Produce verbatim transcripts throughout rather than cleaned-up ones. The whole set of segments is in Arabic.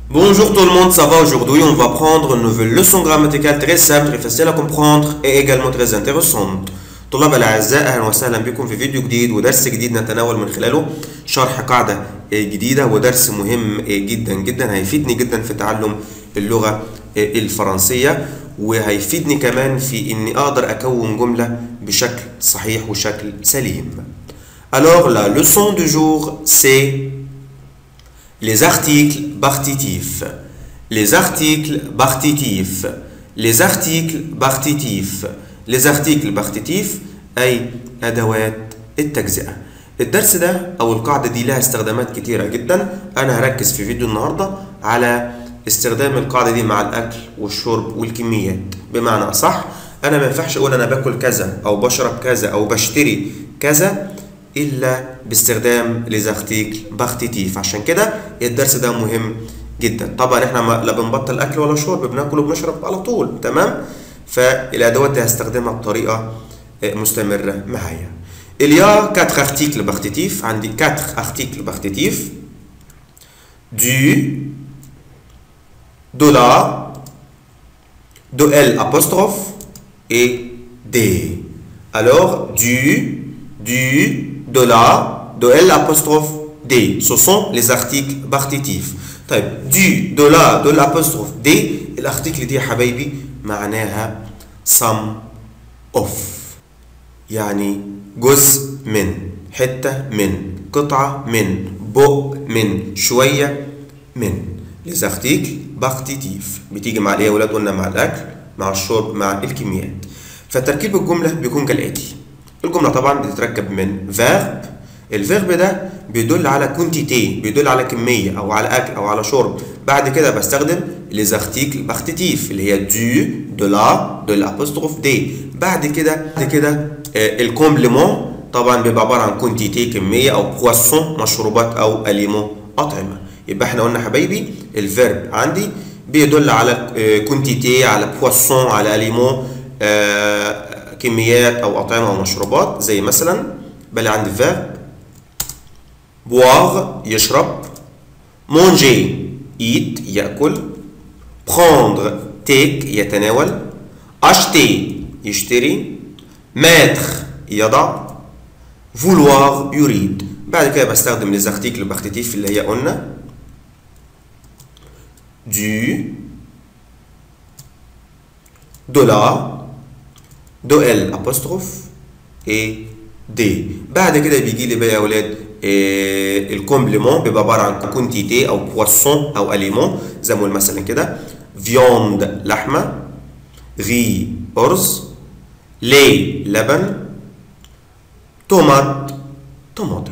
Bonjour tout le monde, ça va? Aujourd'hui on va prendre une nouvelle leçon grammaticale très simple, très facile à comprendre et également très intéressante. طلاب الأعزاء، أهلا وسهلا بكم في فيديو جديد ودرس جديد نتناول من خلاله شرح قاعدة جديدة، ودرس مهم جدا جدا هيفيدني جدا في تعلم اللغة الفرنسية، وهيفيدني كمان في إني أقدر أكون جملة بشكل صحيح وشكل سليم. Alors la leçon du jour c'est les articles partitifs. Les articles partitifs. Les articles partitifs. Les articles partitifs أي أدوات التجزئة. الدرس ده أو القاعدة دي لها استخدامات كتيرة جدا. أنا هركز في فيديو النهاردة على استخدام القاعدة دي مع الأكل والشرب والكميات. بمعنى أصح أنا ما ينفعش أقول أنا باكل كذا أو بشرب كذا أو بشتري كذا إلا باستخدام les articles partitifs. عشان كده الدرس ده مهم جدا. طبعا احنا لا بنبطل اكل ولا شرب، بناكل وبنشرب على طول، تمام؟ فالادوات دي هستخدمها بطريقه مستمره معايا. Il y a quatre articles partitifs. عندي quatre articles partitifs. Du, de la, de L apostrophe et des. Alors du, du, de la, de L apostrophe D. Ce sont les articles partitifs. طيب du, de la, de l'apostrophe D. الارتيكل دي يا حبايبي معناها some of، يعني جزء من، حتة من، قطعة من، بق من، شوية من. les articles partitifs بتيجي مع ايه يا ولاد؟ قلنا مع الاكل، مع الشرب، مع الكميات. فتركيب الجملة بيكون كالآتي. الجملة طبعا بتتركب من verb. الفيرب ده بيدل على كونتيتي، بيدل على كمية أو على أكل أو على شرب. بعد كده بستخدم les articles partitifs اللي هي du, de la, de l'apostrophe d. بعد كده بعد كده الكومبليمون طبعا بيبقى عبارة عن كونتيتي كمية، أو بواسون مشروبات، أو أليمون أطعمة. يبقى احنا قلنا حبايبي الفيرب عندي بيدل على كونتيتي، على بواسون، على أليمون، كميات أو أطعمة أو مشروبات. زي مثلا بل عندي فيرب boire يشرب، manger eat يأكل، prendre take يتناول، acheter يشتري، mettre يضع، vouloir يريد. بعد كده بستخدم les articles partitifs اللي هي قلنا du, de la, de L apostrophe et دي. بعد كده بيجي لي بقى يا ولاد إيه الكومبليمون، بيبقى عباره عن كونتيتي او بواسون او اليمون. زي ما نقول مثلا كده فيوند لحمه، غي ارز، لي لبن، تومات طماطم.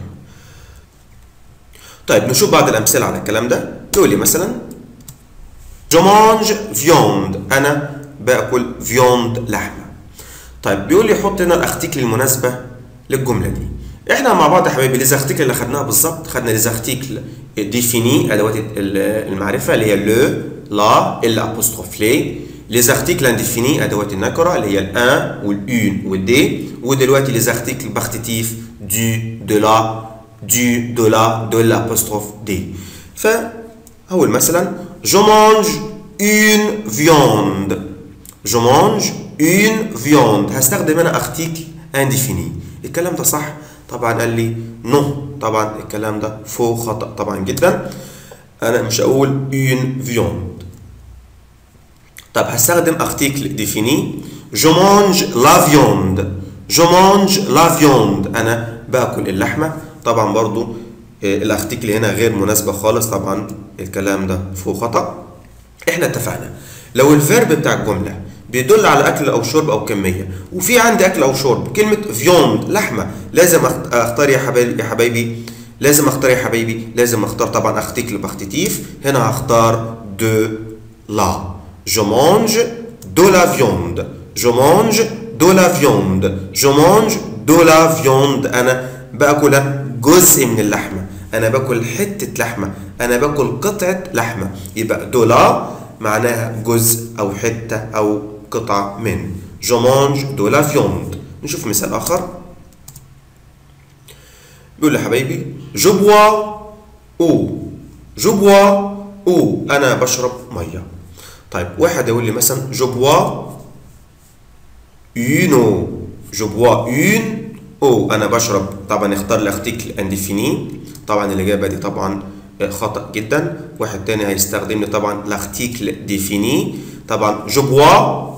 طيب نشوف بعض الامثله على الكلام ده. تقول لي مثلا جو مانج فيوند، انا باكل فيوند لحمه. طيب بيقول لي حط هنا الارتيكل المناسبه للجمله دي. احنا مع بعض يا حبايبي ليزارتيكل اللي خدناها بالظبط، خدنا ليزارتيكل ديفيني ادوات المعرفه اللي هي لو، لا، الابوستروف لي. ليزارتيكل انديفيني ادوات النكره اللي هي الان والاون والدي. ودلوقتي ليزارتيكل بارتيتيف دو، دو لا، دو، دو لا، دو الابوستروف دي. فاول مثلا جو مانج اون فيوند. جو مانج اون فيوند، هستخدم انا ارتيكل انديفيني. الكلام ده صح؟ طبعا قال لي نو، طبعا الكلام ده فوق خطأ طبعا جدا. انا مش هقول اون فيوند. طب هستخدم ارتيكل ديفيني. جو مانج لا فيوند. جو مانج لا فيوند، انا باكل اللحمه. طبعا برضو الارتيكل هنا غير مناسبه خالص، طبعا الكلام ده فوق خطأ. احنا اتفقنا لو الفيرب بتاع الجمله بيدل على اكل او شرب او كميه، وفي عندي اكل او شرب، كلمه فيوند لحمه، لازم اختار يا حبايبي يا حبايبي لازم اختار يا حبايبي لازم اختار طبعا ارتيكل بارتيتيف. هنا هختار دو لا. جو مانج دو لا فيوند. جو مانج دو لا فيوند. جو مانج دو لا فيوند، انا باكل جزء من اللحمه، انا باكل حته لحمه، انا باكل قطعه لحمه. يبقى دو لا معناها جزء او حته او قطعة من. جو مانج دو لا فيوند. نشوف مثال آخر. بيقول لي حبايبي جو بوا او. جو بوا او انا بشرب ميه. طيب واحد يقول لي مثلا جو بوا اون او، جو بوا اون او انا بشرب، طبعا اختار الارتيكل انديفيني، طبعا الاجابه دي طبعا خطا جدا. واحد تاني هيستخدم لي طبعا الارتيكل ديفيني، طبعا جو بوا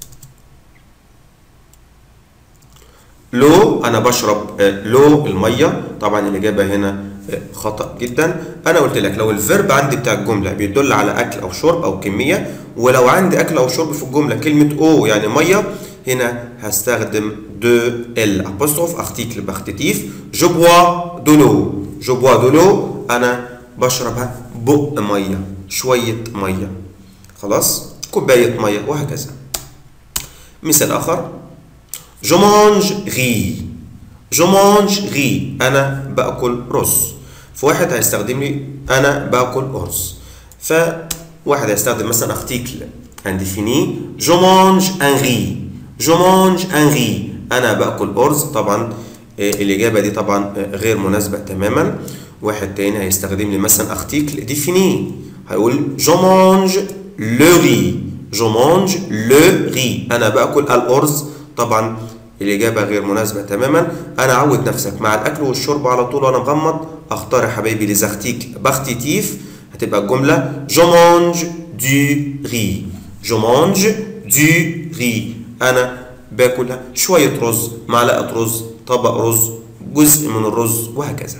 لو انا بشرب لو الميه، طبعا الاجابه هنا خطا جدا. انا قلت لك لو الفيرب عندي بتاع الجمله بيدل على اكل او شرب او كميه، ولو عندي اكل او شرب في الجمله كلمه او يعني ميه، هنا هستخدم دو ال apostrophe ارتيكل باختيتيف جو بوا دو لو، جو بوا دو لو انا بشربها بق ميه، شويه ميه، خلاص كوبايه ميه وهكذا. مثال اخر جو مانج غي، جو مانج غي انا باكل رز. فواحد هيستخدم لي انا باكل ارز، فواحد هيستخدم مثلا ارتيكل انديفيني جو مانج ان غي، جو مانج ان غي انا باكل ارز، طبعا الاجابه دي طبعا غير مناسبه تماما. واحد تاني هيستخدم لي مثلا ارتيكل ديفيني، هيقول جو مانج لو ري، جو مانج لو ري انا باكل الارز، طبعا الاجابه غير مناسبه تماما. انا عود نفسك مع الاكل والشرب على طول وانا مغمض اختار يا حبايبي لي زارتيكل باختيتيف، هتبقى الجمله جو مانج دو ري، جو مانج دو ري انا باكل شويه رز، معلقه رز، طبق رز، جزء من الرز وهكذا.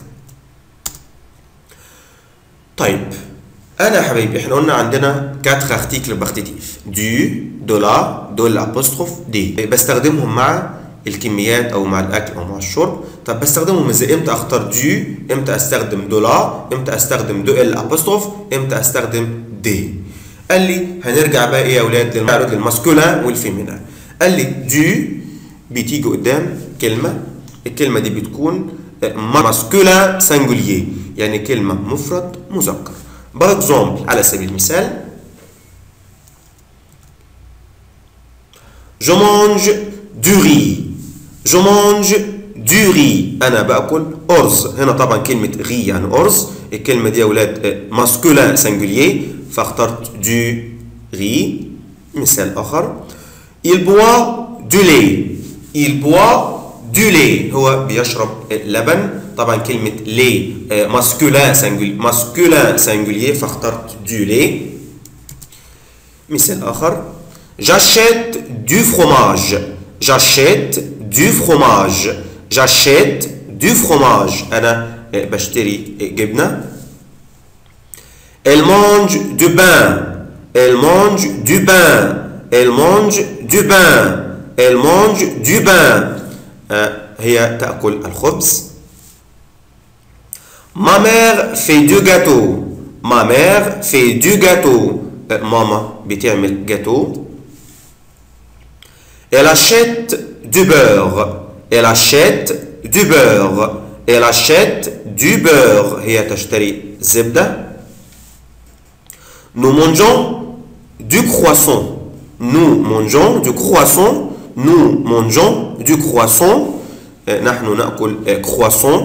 طيب انا يا حبايبي احنا قلنا عندنا كاتر ارتيكل باختيتيف دو دو لا دو الابوستروف دي، بستخدمهم مع الكميات او مع الاكل او مع الشرب. طب بستخدمهم ازاي؟ امتى اختار دو، امتى استخدم دو لا، امتى استخدم دو الابوستروف، امتى استخدم دي. قال لي هنرجع بقى ايه يا اولاد للماسكولا والفيمينا. قال لي دو بتيجي قدام كلمه، الكلمه دي بتكون ماسكولا سانجوليer يعني كلمه مفرد مذكر. باغزومبل على سبيل المثال جو مانج دو ري، جو مانج دو ري انا باكل ارز. هنا طبعا كلمه ري يعني ارز، الكلمه دي يا اولاد ماسكولا سانجوليer فاخترت دو ري. مثال اخر il boit du lait، il boit du lait هو بيشرب لبن، طبعا كلمة لي ماسكولين سانجولي ماسكولين سانجوليer فاخترت دو لي. مثال آخر j'achète du fromage، j'achète du fromage، j'achète du fromage أنا بشتري جبنة. elle mange du pain، elle mange du pain، elle mange du pain، elle mange du pain هي تأكل الخبز. ma mère fait du gâteau، ma mère fait du gâteau ماما بتعمل جاتو. elle achète du beurre، elle achète du beurre، elle achète du beurre هي تشتري زبدة. nous mangeons du croissant، nous mangeons du croissant، nous mangeons du croissant نحن نأكل croissant.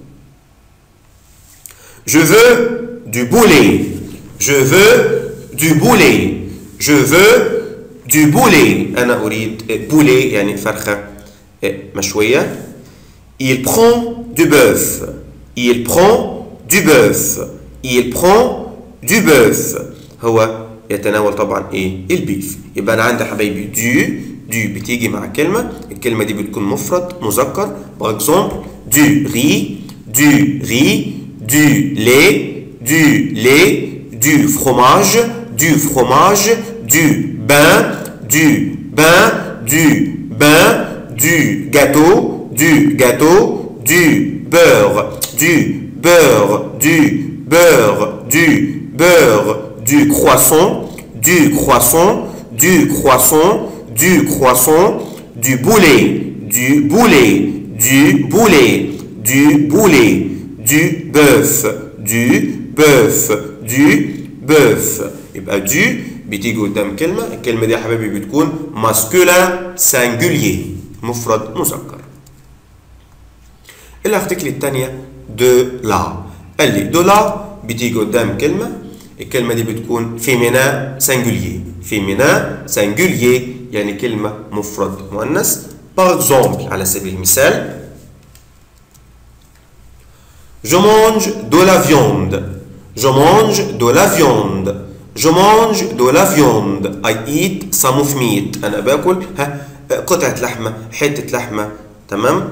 je veux du boulet، je veux du boulet، je veux du boulet أنا أريد boulet يعني فرخة مشوية. il prend du bœuf، il prend du bœuf، il prend du bœuf هو يتناول طبعا ايه البيف. يبقى انا عندي حبايبي دو دو بتيجي مع كلمه، الكلمه دي بتكون مفرد مذكر. باغ اكزومبل دو ري، دو ري، دو لي، دو لي، دو فروماج، دو فروماج، دو بان، دو بان، دو بان، دو gâteau، du gâteau، du beurre، du beurre، du beurre، du beurre, du croissant, du croissant, du croissant, du croissant, du boulet, du boulet, du boulet, du boulet, du bœuf, du bœuf, du bœuf. يبقى du بتيجي قدام كلمة، الكلمة دي يا حبايبي بتكون masculin singulier مفرد مذكر. الارتيكل الثانية de la. قال لي de la بتيجي قدام كلمة، الكلمة دي بتكون فيمينا سانجوليي. فيمينا سانجوليي يعني كلمة مفرد مؤنث. باغ اكزومبل على سبيل المثال Je mange de la viande. Je mange de la viande. Je mange de la viande. I eat some of meat. أنا باكل ها قطعة لحمة، حتة لحمة، تمام؟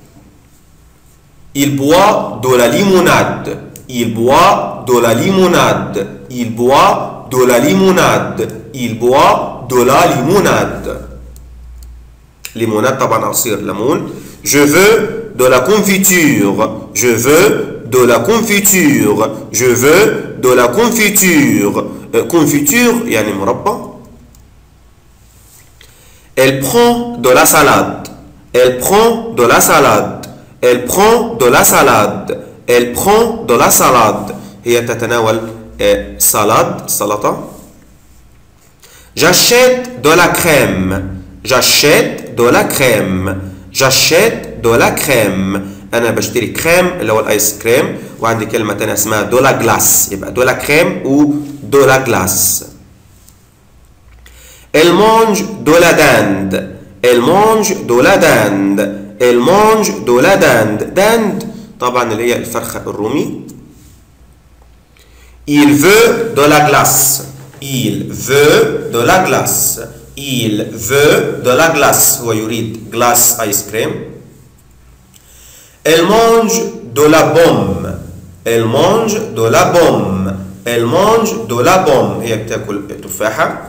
Il boit de la limonade. Il boit de la limonade. Il boit de la limonade. Il boit de la limonade. limonade طبعا عصير ليمون. Je veux de la confiture. Je veux de la confiture. Je veux de la confiture. confiture يعني مربى. Elle prend de la salade. Elle prend de la salade. Elle prend de la salade. Elle prend de la salade. هي تتناول salade سلطة. J'achète de la crème. J'achète de la crème. J'achète de la crème. أنا بشتري كريم اللي هو الآيس كريم، وعندي كلمة تانية اسمها دو لا جلاس، يبقى دو لا كريم و دو لا جلاس. Elle mange de la dinde. Elle mange de la dinde. Elle mange de la dinde. dinde طبعا اللي هي الفرخة الرومي. Il veut de la glace. Il veut de la glace. Il veut de la glace. هو يريد glace ice cream. Elle mange de la pomme. Elle mange de la pomme. Elle mange de la pomme. هي بتاكل تفاحة.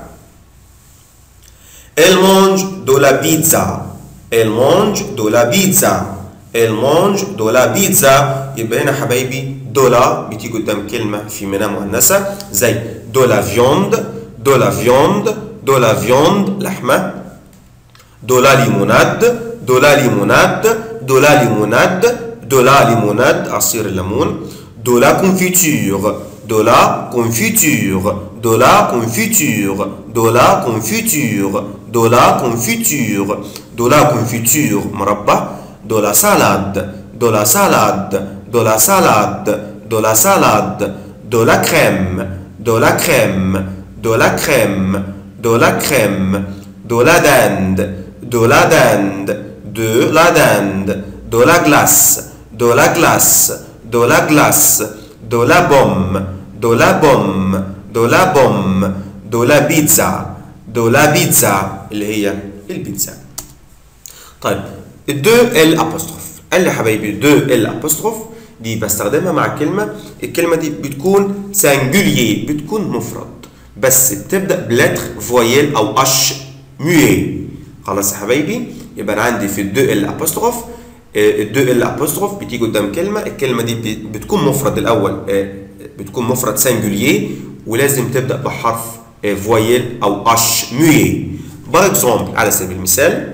Elle mange de la pizza. Elle mange de la pizza. Elle mange de la pizza. يبقى هنا حبايبي دولا بتيجي قدام كلمة في منها مؤنثة زي de la viande. de la viande. de la viande لحمة. de la limonade. de la limonade. de la limonade. de la limonade عصير الليمون. de la confiture. de la confiture. de la confiture. de la confiture. de la confiture. de la confiture مربى. de la salade. de la salade. de la salade. de la salade. de la crème. de la crème. de la crème. de la crème. de la dinde. de la dinde. de la dinde. de la glace. de la glace. de la glace. de la pomme. de la pomme. de la pomme. de la pizza. de la pizza اللي هي البيتزا. طيب الدو ال ابوستروف قال لي حبايبي دو ال ابوستروف دي بستخدمها مع كلمه، الكلمه دي بتكون سانجوليي بتكون مفرد بس بتبدا بلتر فويل او اش ميوي. خلاص يا حبايبي، يبقى انا عندي في الدو ال ابوستروف الدو ال ابوستروف بتيجي قدام كلمه، الكلمه دي بتكون مفرد الاول، بتكون مفرد سانجوليي ولازم تبدا بحرف فويل او اش ميوي. باغ اكزومبل على سبيل المثال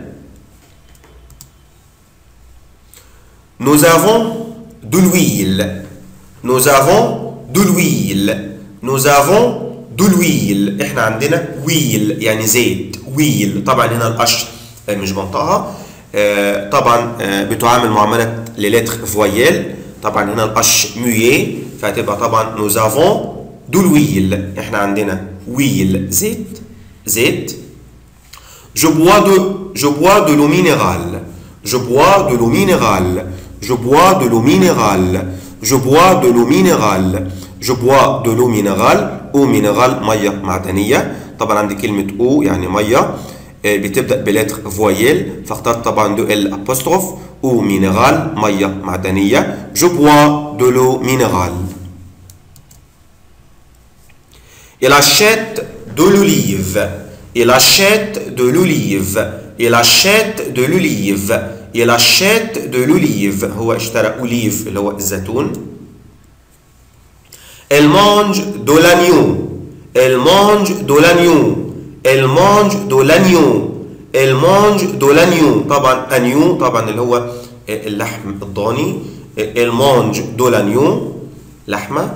Nous avons de l'huile. Nous avons de l'huile. Nous avons de l'huile. احنا عندنا ويل يعني زيت. ويل طبعا هنا الاش مش بنطقها، طبعا بتعامل معامله للتر فويل، طبعا هنا الاش ميوي فهتبقى طبعا nous avons de l'huile. احنا عندنا ويل زيت زيت. Je bois de je bois de l'eau minérale. Je bois de l'eau minérale. Je bois de l'eau minérale. Je bois de l'eau minérale. Je bois de l'eau minérale. eau minérale ميه معدنيه، طبعا عندي كلمه او يعني ميه بتبدا بلتر فويل فاخترت طبعا دو ال ابوستروف. او مينيرال ميه معدنيه. Je bois de l'eau minérale. Il achète de l'olive. Il achète de l'olive. Il achète de l'olive. Il achète de l'olive. هو اشترى أوليف اللي هو الزيتون. Elle mange de l'agneau. Elle mange de l'agneau. Elle mange de l'agneau. Elle mange de l'agneau. طبعا agneau طبعا اللي هو اللحم الضاني. Elle mange de l'agneau لحمة.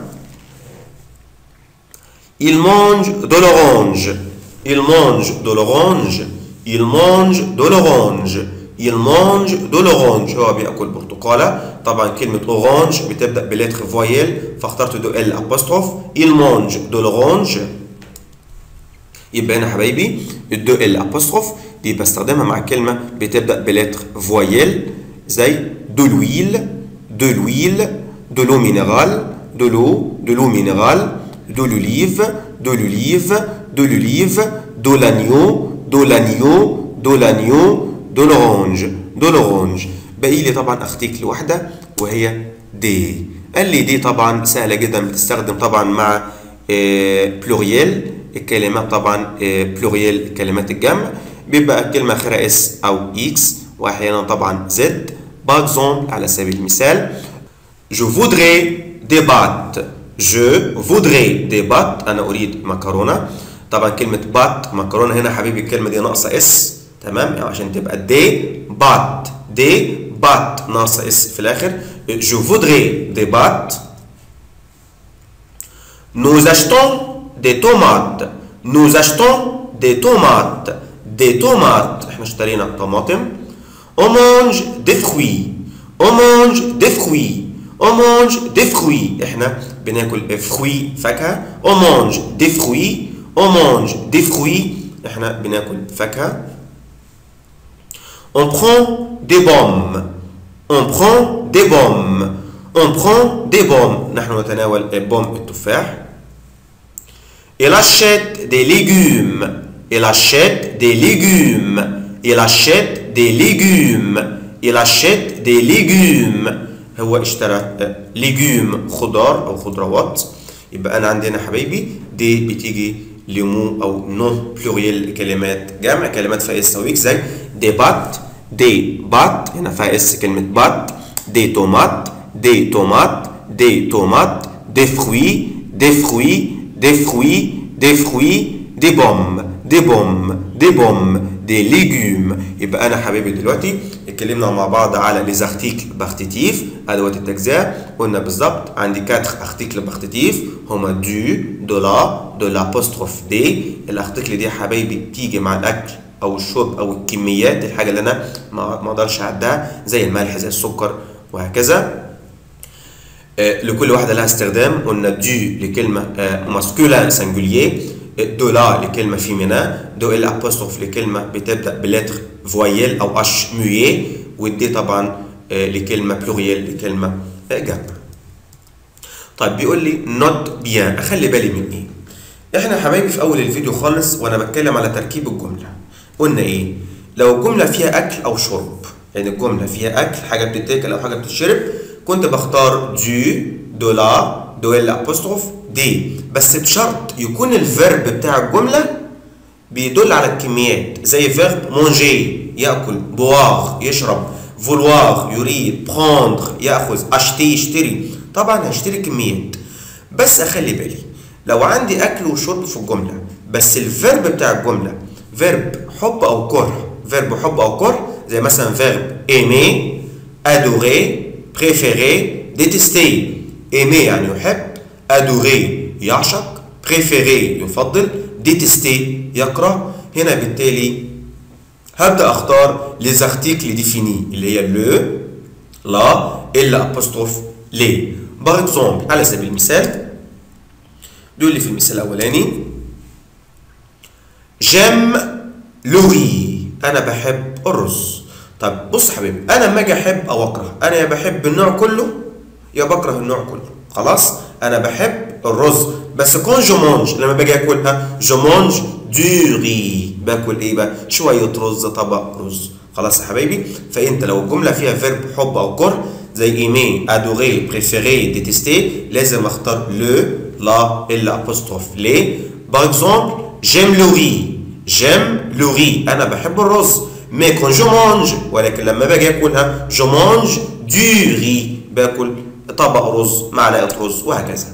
Il mange de l'orange. Il mange de l'orange. Il mange de l'orange. il mange de l'orange هو بياكل برتقاله. طبعا كلمه اورانج بتبدا بلتر فويل فاخترت دو ال ابوستروف. il mange de l'orange يبقى هنا حبايبي الدو ال ابوستروف دي بستخدمها مع كلمه بتبدا بلتر فويل زي دو لويل دو لويل دو لو مينيرال دو لو دو لو مينيرال دو لوليف دو لوليف دو لوليف دو لانيو دو لانيو دو لانيو دو لورانج دو لورانج. باقي لي طبعا ارتيكل واحده وهي دي. قال لي دي طبعا سهله جدا بتستخدم طبعا مع بلوريال الكلمات طبعا بلوريال كلمات الجمع بيبقى الكلمه اخرها اس او اكس واحيانا طبعا زد. باغزومبل على سبيل المثال je voudrais des pâtes je voudrais des pâtes انا اريد مكرونه. طبعا كلمه بات مكرونه هنا حبيبي الكلمه دي ناقصه اس تمام يعني عشان تبقى دي بات دي بات ناقصه اس في الاخر. je voudrais des pâtes nous achetons des tomates nous achetons des tomates des tomates احنا اشترينا طماطم. on mange des fruits on mange des fruits on mange des fruits احنا بناكل فروي فاكهه. on mange des fruits on mange des fruits احنا بناكل فاكهه. on prend des pommes on prend des pommes on prend des pommes نحن نتناول بوم التفاح. il achète des légumes il achète des légumes il achète des légumes il achète des légumes هو اشترى ليجوم خضار او خضروات. يبقى انا عندي هنا حبايبي دي بتيجي لمو او نو بلوريال كلمات جمع كلمات فيها اس او اكس زي دي بات دي بات هنا فيها اس كلمه بات. دي تومات دي تومات دي تومات دي فروي دي فروي دي فروي دي فروي دي بوم دي بوم دي بوم دي ليجوم. يبقى انا حبايبي دلوقتي اتكلمنا مع بعض على لي زارتيكل بارتيتيف ادوات التجزئه. قلنا بالظبط عندي كاتر ارتيكل بارتيتيف هما دو دو لا دو لابوستروف دي. الارتيكل دي حبايبي بتيجي مع الاكل او الشرب او الكميات الحاجه اللي انا ما اقدرش اعدها زي الملح زي السكر وهكذا. آه لكل واحده لها استخدام. قلنا دو لكلمه آه ماسكولين سانجولير دو لا لكلمه فيمينا دو ال ابوستروف لكلمه بتبدا بلتر فويل او اش مويي والدي طبعا آه لكلمه بلوريال لكلمه آه جمع. طيب بيقول لي نوت بيان اخلي بالي من ايه؟ احنا حبايبي في اول الفيديو خالص وانا بتكلم على تركيب الجمله قلنا ايه؟ لو الجمله فيها اكل او شرب يعني الجمله فيها اكل حاجه بتتاكل او حاجه بتتشرب كنت بختار دو دو لا دو ال ابوستروف دي بس بشرط يكون الفيرب بتاع الجمله بيدل على الكميات زي فيرب مونجي ياكل بوار يشرب فولوار يريد بروندر ياخذ اشتي يشتري. طبعا هشتري كميات بس اخلي بالي لو عندي اكل وشرب في الجمله بس الفيرب بتاع الجمله فيرب حب او كره فيرب حب او كره زي مثلا فيرب ايمي ادوري بريفيري ديتستي. ايمي يعني يحب ادوري يعشق بريفيري يفضل ديتستي يكره. هنا بالتالي هبدا اختار لي زارتيكل ديفيني اللي هي لو لا ال ابوستروف لي. باغ اكزومبل على سبيل المثال بيقول لي في المثال الاولاني جيم لو ري انا بحب الرز. طب بص حبيبي انا لما اجي احب او اكره انا يا بحب النوع كله يا بكره النوع كله. خلاص انا بحب الرز بس كون جو مونج لما باجي اكلها جو مونج دو ري باكل ايه بقى؟ شويه رز طبق رز. خلاص يا حبايبي فانت لو الجمله فيها فيرب حب او كره زي ايمي ادوري بريفيري ديتستي لازم اختار لو لا ال ابوستروف لي. باغ اكزومبل جيم لو ري جيم لو ري انا بحب الرز مي كون جو مونج ولكن لما باجي اكلها جو مونج دو ري باكل طبق رز معلقه رز وهكذا.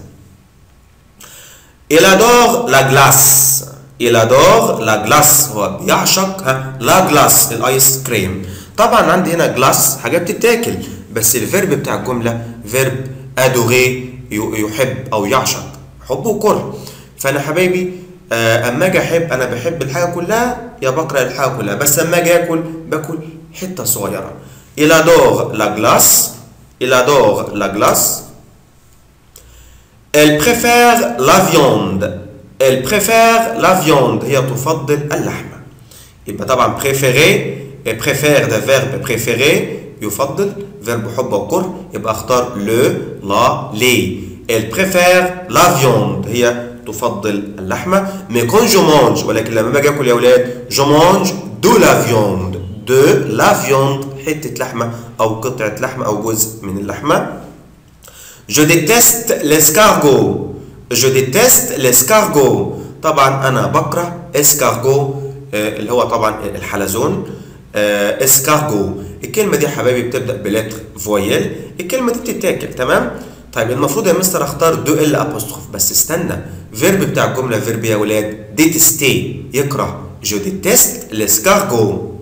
il adore la glace il adore la glace هو بيعشق لا جلاس الايس كريم. طبعا عندي هنا جلاس حاجه بتتاكل بس الفيرب بتاع الجمله فيرب ادوري يحب او يعشق حب وكره. فانا حبايبي اما اجي احب انا بحب الحاجه كلها يا بكره الحاجه كلها بس اما اجي اكل باكل حتة صغيرة. il adore la glace. il adore la glace. elle préfère la viande. elle préfère la viande. هي تفضل اللحمة. يبقى طبعا préférer préfère ده verbe préférer يفضل verbe حب أو كره، يبقى اختار le la les. elle préfère la viande هي تفضل اللحمة. mais quand je mange ولكن لما باجي اكل يا ولاد je mange de la viande. de la viande حتة لحمة أو قطعة لحمة أو جزء من اللحمة. je déteste l'escargot. je déteste l'escargot. طبعا أنا بكره escargot اللي هو طبعا الحلزون. اسكارجو الكلمه دي يا حبايبي بتبدا بلتر فويل. الكلمه دي بتتاكل تمام. طيب المفروض يا مستر اختار دو ال ابوستروف، بس استنى، فيرب بتاع الجمله فيرب يا ولاد ديتستي يكره. جو ديتست l'escargot.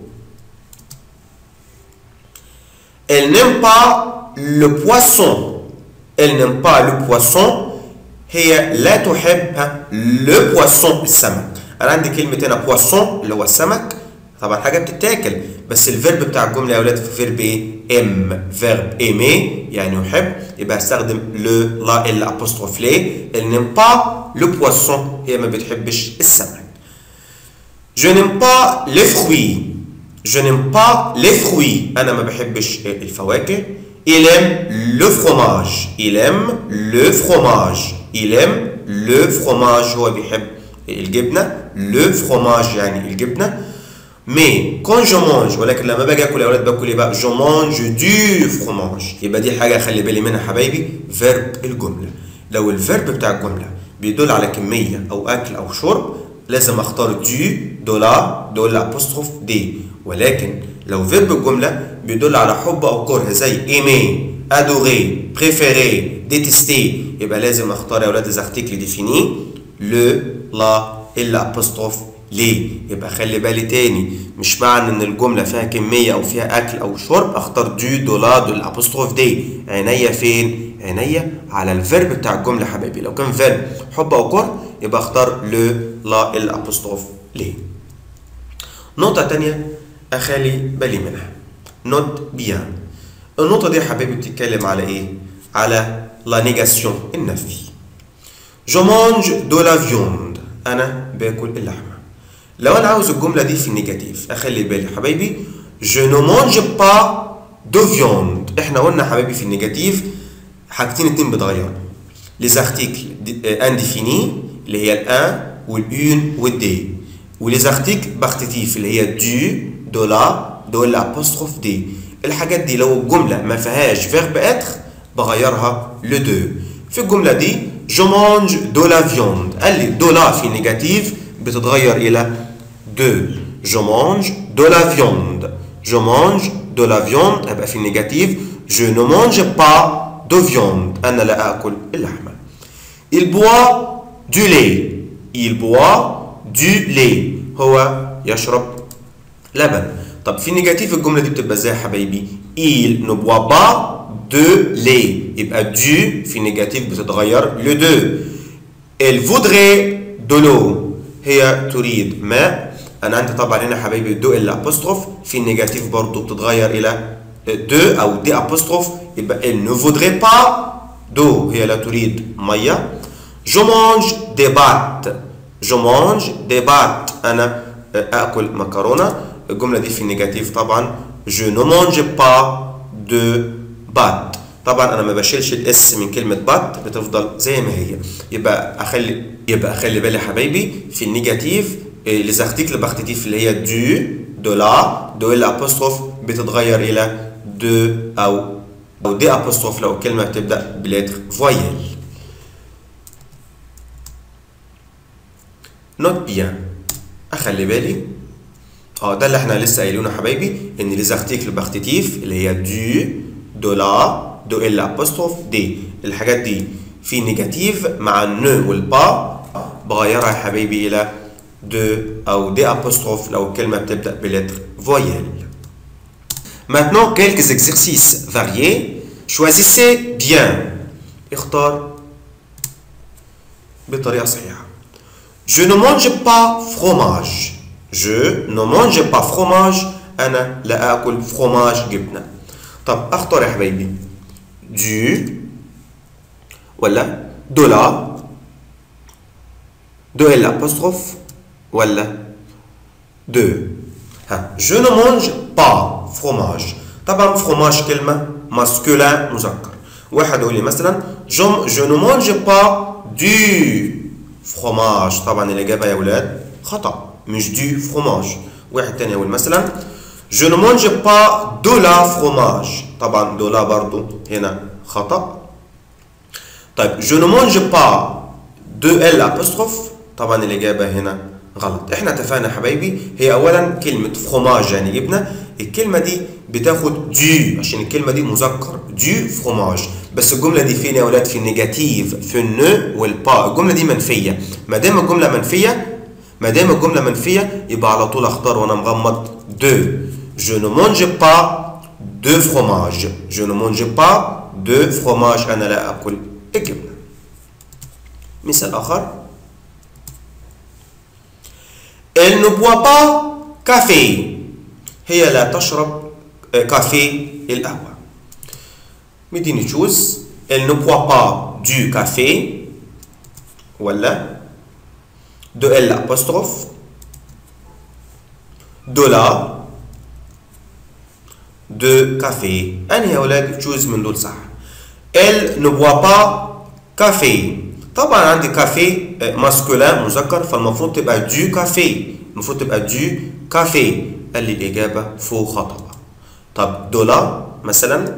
elle n'aime pas le poisson. elle n'aime pas le poisson هي لا تحب le poisson السمك. انا عندي كلمه هنا بواسون اللي هو السمك، طبعا حاجه بتتاكل، بس الفيرب بتاع الجمله يا اولاد في فيرب ايه؟ ام. فيرب ايمي يعني يحب، يبقى هستخدم لو لا ال ابوستروف لي. elle n'aime pas le poisson هي ما بتحبش السمك. je n'aime pas les fruits. je n'aime pas les fruits انا ما بحبش الفواكه. il aime le fromage. il aime le fromage. il aime le fromage هو بيحب الجبنه. le fromage يعني الجبنه. mais quand je mange ولكن لما باجي اكل يا اولاد باكل ايه بقى؟ je mange du fromage. يبقى دي حاجه اخلي بالي منها حبايبي، فيرب الجمله. لو الفيرب بتاع الجمله بيدل على كميه او اكل او شرب لازم اختار دو دولا دول ابوستروف دي. ولكن لو فيرب الجمله بيدل على حب او كره زي ايمي، ادوري، بريفيري، ديتستي، يبقى لازم اختار يا اولاد الارتيكل ديفيني لو لا الابوستروف ليه؟ يبقى خلي بالي تاني، مش معنى ان الجمله فيها كميه او فيها اكل او شرب اختار دو دولا دو الابوستروف دي. عينيا فين؟ عينيا على الفيرب بتاع الجمله حبايبي. لو كان فيرب حب او كره يبقى اختار لو لا الابوستروف ليه. نقطه تانيه اخلي بالي منها، نوت بيان. النقطه دي يا حبايبي بتتكلم على ايه؟ على لا نيجاسيون، النفي. جو مانج دو لا فيوند انا باكل اللحمه. لو انا عاوز الجمله دي في النيجاتيف اخلي بالي حبايبي je ne mange pas de viande. احنا قلنا حبايبي في النيجاتيف حاجتين اتنين بتغيروا، les articles indéfinis اللي هي الان والune والدي، وليز articles بارتيتيف اللي هي دو دو لا دو الابوستروف دي. الحاجات دي لو الجمله ما فيهاش فيرب اتر بغيرها لو دو. في الجمله دي je mange de la viande، قال لي دو لا في النيجاتيف بتتغير الى de. je mange de la viande. je mange de la viande هيبقى في النيجاتيف je ne mange pas de viande أنا لا آكل اللحمة. il boit du lait. il boit du lait هو يشرب لبن. طب في النيجاتيف الجملة دي بتبقى ازاي يا حبايبي؟ il ne boit pas de lait يبقى du في النيجاتيف بتتغير ل de. elle voudrait de l'eau هي تريد ماء. انا عندي طبعا هنا حبايبي دو ال ابوستروف في النيجاتيف برضو بتتغير الى دو او دي ابوستروف يبقى elle ne voudrait pas d'eau هي لا تريد ميه. je mange des pâtes. je mange des pâtes انا اكل مكرونه. الجمله دي في النيجاتيف طبعا je ne mange pas de pâtes. طبعا انا ما بشيلش الاس من كلمه بات بتفضل زي ما هي. يبقى اخلي يبقى اخلي بالي حبايبي في النيجاتيف les articles بارتيتيف اللي هي du de la de الابوستروف بتتغير الى de او او دي ابوستروف لو الكلمه بتبدا بلتر فويل. نوت بيان اخلي بالي اه ده اللي احنا لسه قايلينه حبايبي ان les articles بارتيتيف اللي هي du de la دو ال ابوستروف دي. الحاجات دي في نيجاتيف مع النو والبا بغيرها يا حبايبي الى دو او دي ابوستروف لو الكلمه بتبدا بلتر فويل. Maintenant quelques exercices variés. Choisissez bien. اختار بطريقه صحيحه. Je ne mange pas fromage. Je ne mange pas fromage أنا لا آكل فروماج جبنة. طب أختار يا حبايبي دو ولا دو لا دو ال apostrophe ولا دو. ها je ne mange pas fromage. طبعا فروماج كلمة ماسكولين مذكر. واحد يقول لي مثلا je ne mange pas du fromage. طبعا الإجابة يا ولاد خطأ، مش du fromage. واحد تاني يقول مثلا je ne mange pas de la fromage. طبعا de la برضو هنا خطأ. طيب je ne mange pas de l apostrophe. طبعا الإجابة هنا غلط. احنا اتفقنا يا حبايبي هي أولا كلمة فروماج يعني جبنة، الكلمة دي بتاخد دو عشان الكلمة دي مذكر دو فروماج، بس الجملة دي فين يا ولاد؟ في النيجاتيف، في النو والبا. الجملة دي منفية. ما دام الجملة منفية ما دام الجملة منفية يبقى على طول اختار وانا مغمض دو. Je ne mange pas de fromage. Je ne mange pas de fromage. أنا لا أكل الجبنة. مثال آخر Elle ne boit pas café. هي لا تشرب كافيه القهوة. مديني تشوز Elle ne boit pas du café ولا de L apostrophe de la de café. أنهي يا ولاد تشوز من دول صح؟ Elle ne boit pas café. طبعا عندي كافيه ماسكولين مذكر فالمفروض تبقى دو كافيه، المفروض تبقى دو كافيه. قال لي الإجابة فوق خطأ. طب دولا مثلا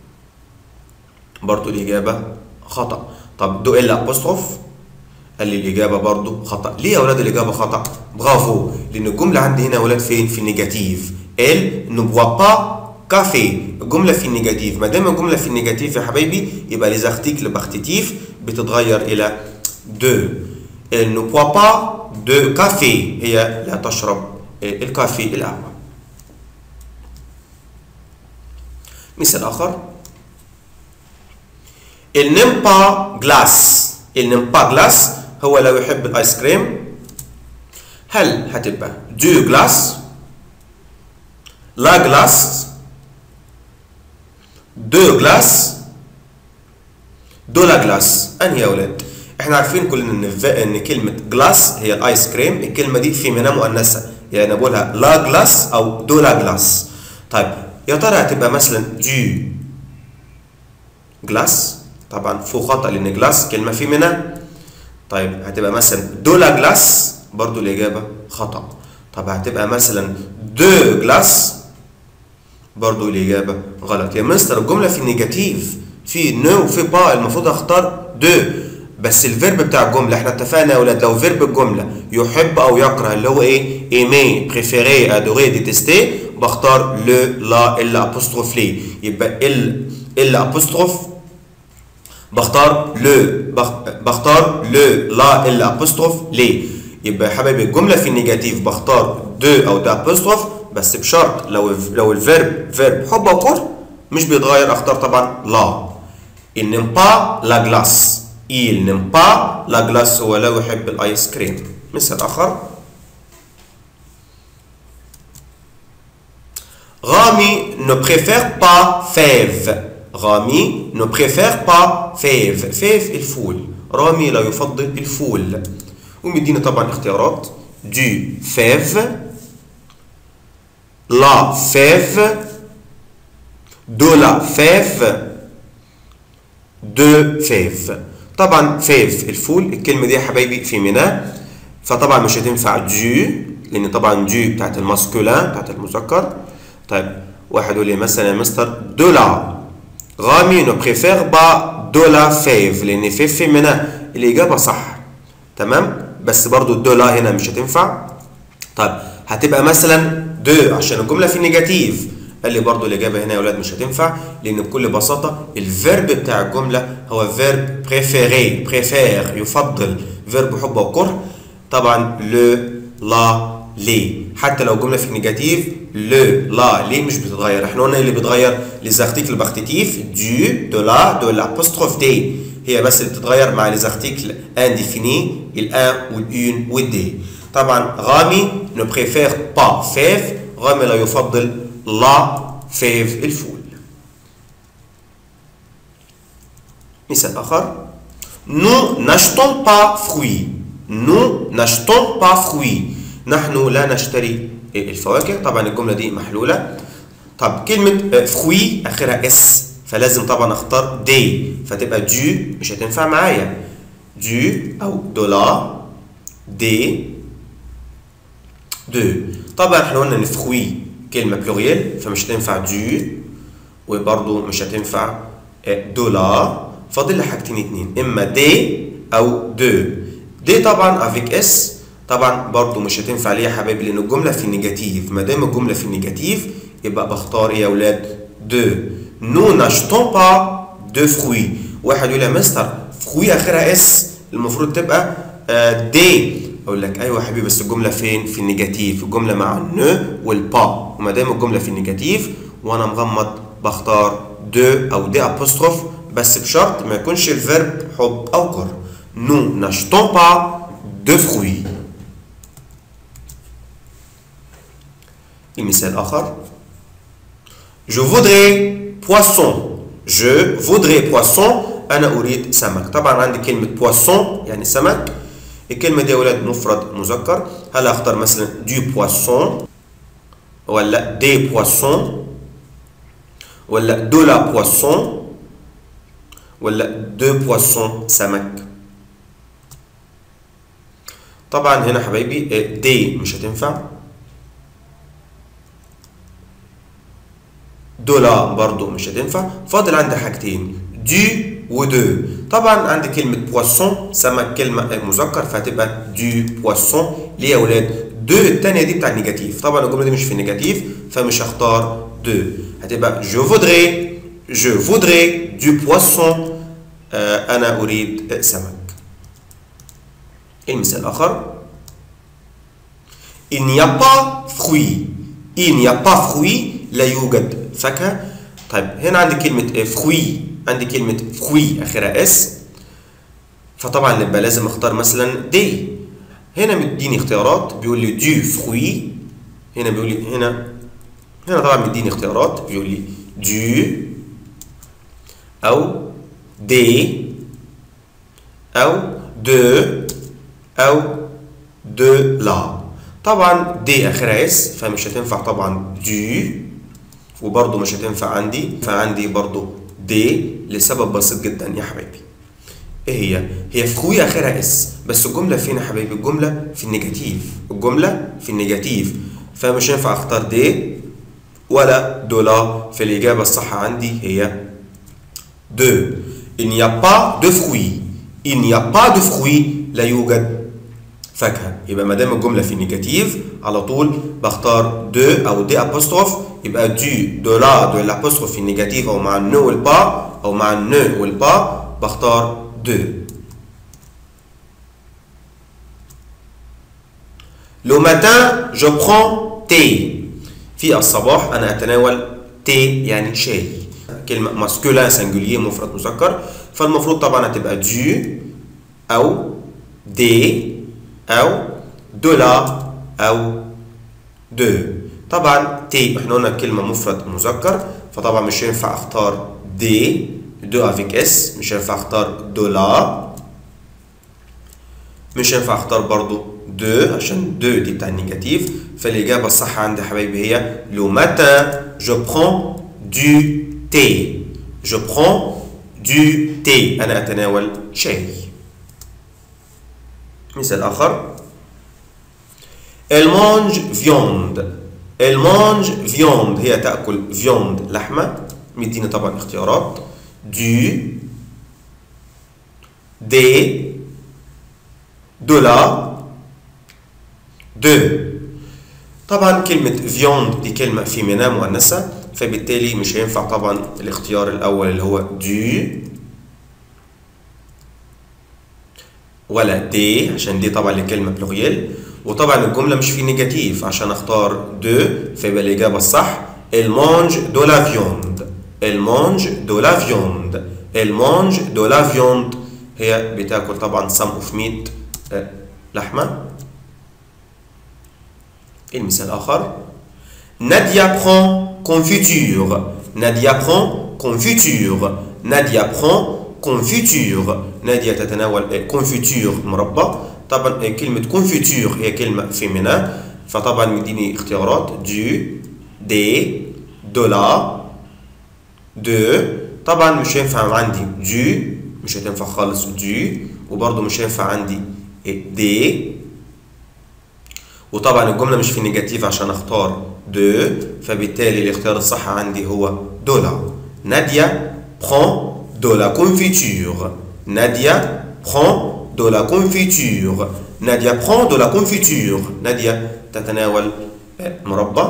برضو الإجابة خطأ. طب دو إل أبوستروف قال لي الإجابة برضو خطأ. ليه يا ولاد الإجابة خطأ؟ برافو، لأن الجملة عندي هنا يا ولاد فين؟ في النيجاتيف. Elle ne boit pas café. الجملة في النيجاتيف. ما دام الجملة في النيجاتيف يا حبايبي يبقى لي زارتيكل باختيتيف بتتغير إلى دو. Elle ne boit pas de café. هي لا تشرب الكافي القهوة. مثال آخر Il n'aime pas glace. Il n'aime pas glace هو لا يحب الآيس كريم. هل هتبقى دو glace لا glace دو glace دو لا glace؟ أنهي يا ولاد؟ احنا عارفين كلنا ان ان كلمه جلاس هي الايس كريم، الكلمه دي فيمينا مؤنثه يعني بقولها لا جلاس او دو لا جلاس. طيب يا ترى هتبقى مثلا دو جلاس؟ طبعا فوق خطا لان جلاس كلمه فيمينا. طيب هتبقى مثلا دو لا جلاس؟ برضو الاجابه خطا. طب هتبقى مثلا دو جلاس؟ برضو الاجابه غلط. يا مستر الجمله في النيجاتيف، في نو وفي با، المفروض اختار دو. بس الفيرب بتاع الجمله احنا اتفقنا يا اولاد لو فيرب الجمله يحب او يكره اللي هو ايه؟ ايمي، بريفيري، ادوري، ديتستي، بختار لو لا الا ابوستروف لي. يبقى ال الا ابوستروف بختار لو بختار لو لا الا ابوستروف لي. يبقى يا حبايبي الجمله في النيجاتيف بختار دو او دو ابوستروف، بس بشرط لو لو الفيرب فيرب حب او كره مش بيتغير اختار طبعا لا. Il n'aime pas la glace. Il n'aime pas la glace هو لا يحب الايس كريم. مثال اخر رامي ne préfère pas fève. رامي ne préfère pas fève. fève الفول، رامي لا يفضل الفول. ومدينا طبعا اختيارات du fève la fève de la fève de fève. طبعا فيف الفول، الكلمه دي يا حبايبي فيمينا فطبعا مش هتنفع دو لان طبعا دو بتاعت الماسكولين بتاعت المذكر. طيب واحد يقول لي مثلا يا مستر دولا غامي نو بريفير با دولا فيف لان فيف فيمينا. الاجابه صح تمام، بس برضو دولا هنا مش هتنفع. طيب هتبقى مثلا دو عشان الجمله في النيجاتيف. قال لي برضو الإجابة هنا يا ولاد مش هتنفع لأن بكل بساطة الفيرب بتاع الجملة هو فيرب بريفيري، بريفير يفضل، فيرب حب وكره. طبعا لو لا لي، حتى لو الجملة في النيجاتيف لو لا لي مش بتتغير. احنا قلنا اللي بيتغير لي زارتيكل باختيتيف دو دو لا دو لابوستروف دي، هي بس اللي بتتغير مع لي زارتيكل انديفيني الان والان والدي. طبعا غامي نو بريفير با فيف، غامي لا يفضل لا فيف الفول. مثال آخر nous n'achetons pas fruits. nous n'achetons pas fruits. نحن لا نشتري الفواكه. طبعا الجملة دي محلولة. طب كلمة فروي آخرها اس فلازم طبعا اختار دي فتبقى دو مش هتنفع معايا. دو أو دولا دي دو. طبعا احنا قلنا ان فروي كلمة بلوريال فمش هتنفع دو وبرضه مش هتنفع دولا. فاضل لي حاجتين اتنين اما دي او دو. دي طبعا افيك اس طبعا برضه مش هتنفع ليه يا حبايبي لان الجمله في النيجاتيف. ما دام الجمله في النيجاتيف يبقى بختار ايه يا اولاد؟ دو. نو ناشتون با دو فروي. واحد يقول يا مستر فروي اخرها اس المفروض تبقى آه دي. اقول لك ايوه يا حبيبي بس الجمله فين؟ في النيجاتيف. الجمله مع النو والبا وما دام الجمله في النيجاتيف وانا مغمض بختار دو او دي ابوستروف بس بشرط ما يكونش الفيرب حب او كره. نو ناشتون با دو فروي. المثال آخر je voudrais poisson. je voudrais poisson أنا أريد سمك. طبعا عندي كلمة poisson يعني سمك. الكلمة دي يا ولاد مفرد مذكر. هل أختار مثلا du poisson ولا des poissons ولا de la poisson ولا de poisson سمك؟ طبعا هنا حبايبي دي مش هتنفع. دولا برضو مش هتنفع. فاضل عندي حاجتين دي ودو. طبعا عندي كلمة بواسون سمك كلمة مذكر فهتبقى دو بواسون. ليه يا ولاد؟ دو التانية دي بتاع النيجاتيف. طبعا الجملة دي مش في النيجاتيف فمش هختار دو. هتبقى جو فودري جو فودري دو بواسون. آه أنا أريد سمك. المثال الآخر il n'y a pas fruit. il n'y a pas fruit لا يوجد فاكهة. طيب هنا عندي كلمة فروي عندي كلمة فروي آخرها اس فطبعا يبقى لازم اختار مثلا دي. هنا مديني اختيارات بيقول لي دو فروي. هنا بيقول لي هنا هنا طبعا مديني اختيارات بيقول لي دو أو دي أو دو أو دو لا. طبعا دي آخرها اس فمش هتنفع طبعا دو وبرضه مش هتنفع عندي فعندي برضه دي لسبب بسيط جدا يا حبايبي. ايه هي؟ هي فروي اخرها اس بس الجمله فين يا حبايبي؟ الجمله في النيجاتيف. الجمله في النيجاتيف فمش هينفع اختار دي ولا دولا. في الاجابه الصح عندي هي دو. il n'y a pas de fruits. il n'y a pas de fruits لا يوجد فاكهه. يبقى ما دام الجمله في النيجاتيف على طول بختار دو او دي ابوستروف. يبقى دو دو لا دو الابوستروف في النيجاتيف او مع النو والبا او مع النو والبا بختار دو. لو ماتان جو برون تي. في الصباح انا اتناول تي يعني شاي. كلمه ماسكولين سنجولير مفرد مذكر فالمفروض طبعا هتبقى دو او دي أو دولا أو دو. طبعا تي احنا قلنا كلمة مفرد مذكر فطبعا مش هينفع اختار دي دو افيك اس. مش هينفع اختار دولا. مش هينفع اختار برضو دو عشان دو دي بتاع النيجاتيف. فالإجابة الصح عندي يا حبايبي هي لو ماتان جو برون دو تي. جو برون دو تي أنا أتناول شاي. مثال آخر elle mange viande. elle mange viande هي تأكل viande لحمة. مديني طبعا اختيارات du des de la de. طبعا كلمة viande دي كلمة فيمينا مؤنثة فبالتالي مش هينفع طبعا الاختيار الأول اللي هو du ولا دي عشان دي طبعا الكلمة بلوريال وطبعا الجملة مش في نيجاتيف عشان اختار دو فيبقى الإجابة الصح elle mange de la viande. elle mange de la viande. elle mange de la viande هي بتاكل طبعا some of meat لحمة. المثال آخر Nadia prend confiture. Nadia prend confiture. Nadia prend confiture. نادية تتناول confiture مربى. طبعا كلمة confiture هي كلمة féminin، فطبعا مديني اختيارات du des de la de. طبعا مش هينفع عندي du، مش هتنفع خالص du، وبرضه مش هينفع عندي des، وطبعا الجملة مش في نيجاتيف عشان اختار de، فبالتالي الاختيار الصح عندي هو دولا. نادية prend de la confiture. نادية prend de la confiture. نادية prend de la confiture. نادية تتناول مربى.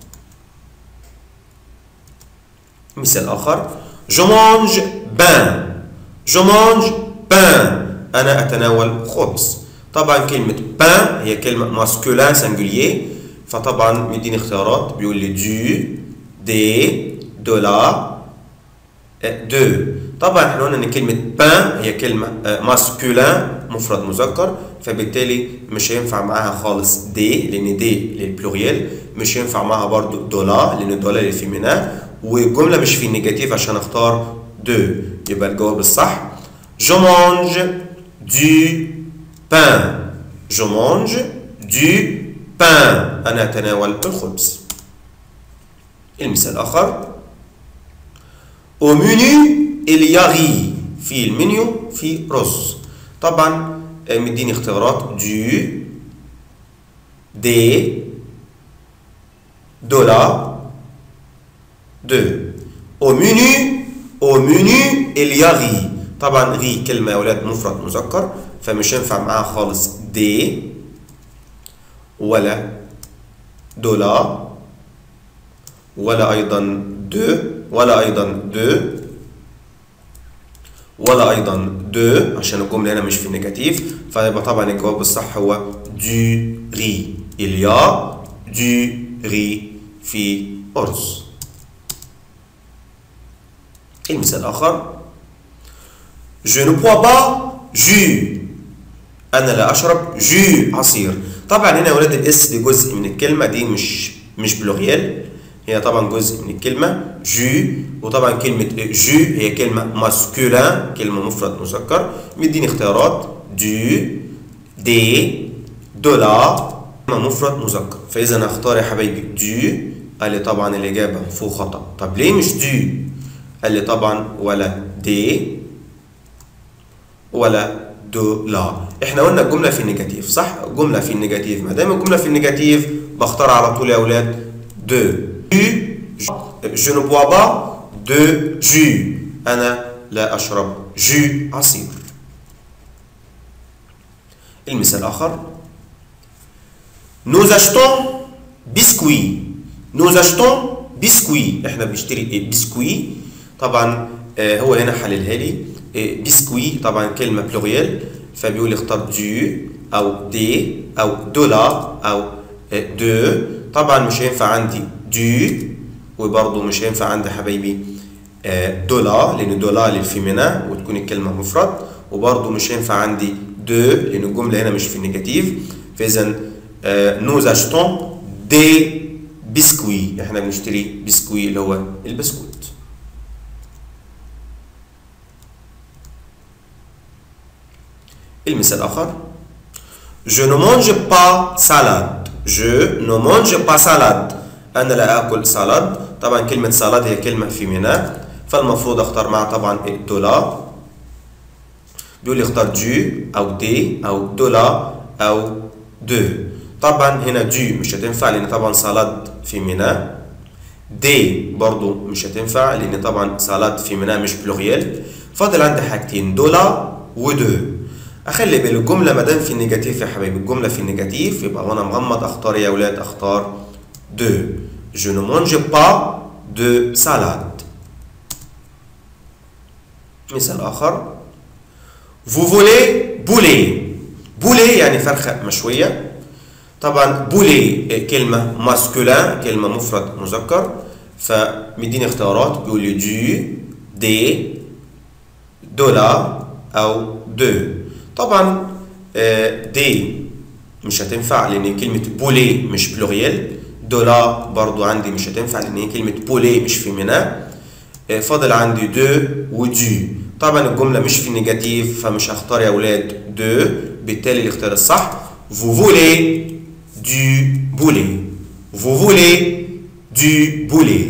مثال آخر je mange pain. je mange pain. أنا أتناول خبز. طبعا كلمة pain هي كلمة ماسكولين سنجولير، فطبعا مديني اختيارات بيقول لي du des de la de. طبعا احنا قلنا ان كلمة pain هي كلمة ماسكولين مفرد مذكر، فبالتالي مش هينفع معاها خالص دي لان دي للبلوريال، مش هينفع معاها برضو دولا لان دولا للفيمينا، والجملة مش في النيجاتيف عشان اختار دو. يبقى الجواب الصح je mange du pain. je mange du pain. أنا أتناول الخبز. المثال الآخر au menu il y a riz. في المنيو في رز. طبعا مديني اختيارات du des de la de. au menu au menu il y a riz. طبعا riz كلمة يا ولاد مفرد مذكر، فمش هينفع معاها خالص دي ولا دولا ولا أيضا دو ولا أيضا دو ولا أيضا دو عشان الجملة هنا مش في النيجاتيف، فيبقى طبعا الجواب الصح هو du riz. il y a du riz في أرز. المثال الآخر je ne bois pas jus. أنا لا أشرب jus عصير. طبعا هنا يا ولاد الاس دي جزء من الكلمة دي، مش مش بلوريال، هي طبعا جزء من الكلمة جو. وطبعا كلمة جو هي كلمة ماسكولين كلمة مفرد مذكر. مديني اختيارات دو دي دولا مفرد مذكر، فإذا هختار يا حبايبي دو. قال لي طبعا الإجابة فوق خطأ. طب ليه مش دو؟ قال لي طبعا ولا دي ولا دولا. احنا قلنا الجملة في النيجاتيف صح؟ الجملة في النيجاتيف، ما دام الجملة في النيجاتيف بختار على طول يا أولاد دو. je ne bois pas de jus. أنا لا أشرب jus عصير. المثال الآخر nous achetons biscuit. nous achetons biscuit. إحنا بنشتري بسكوي. طبعا هو هنا حللها لي بسكوي طبعا كلمة بلوريال، فبيقول لي اختار دو أو دي أو دولا أو دو. طبعا مش هينفع عندي دو، وبرضه مش هينفع عندي حبايبي دولا لأن دولا للفيمينا وتكون الكلمة مفرد، وبرضه مش هينفع عندي دو لأن الجملة هنا مش في النيجاتيف. فإذا نوز أشتون دي بسكوي. احنا بنشتري بسكوي اللي هو البسكوت. المثال الآخر je ne mange pas salade. je ne mange pas salade. أنا لا آكل سالاد. طبعا كلمة سالاد هي كلمة فيمينا، فالمفروض أختار معها طبعا دولا. بيقول لي اختار دو أو دي أو دولا أو دو. طبعا هنا دو مش هتنفع لأن طبعا سالاد فيمينا. دي برضو مش هتنفع لأن طبعا سالاد فيمينا مش بلوريال. فاضل عندي حاجتين دولا ودو. اخلي بالي الجمله ما دام في النيجاتيف يا حبايبي، الجمله في النيجاتيف يبقى وانا مغمض اختار يا اولاد اختار دو. je ne mange pas de salade. مثال اخر vous voulez boulet. boulet يعني فرخه مشويه. طبعا boulet كلمه ماسكولين كلمه مفرد مذكر، فمديني اختيارات بيقول لي دو دي دولا او دو. طبعا دي مش هتنفع لان كلمه بولي مش بلوريال. دو لا برضو عندي مش هتنفع لان هي كلمه بولي مش فيمينا. فاضل عندي دو ودو. طبعا الجمله مش في نيجاتيف فمش هختار يا اولاد دو، بالتالي الاختيار الصح vous voulez du boulet. vous voulez du boulet.